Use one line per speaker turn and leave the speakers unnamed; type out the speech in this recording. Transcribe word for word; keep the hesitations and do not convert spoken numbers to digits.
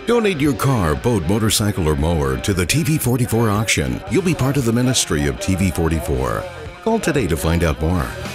Donate your car, boat, motorcycle, or mower to the T V forty-four auction. You'll be part of the ministry of T V forty-four. Call today to find out more.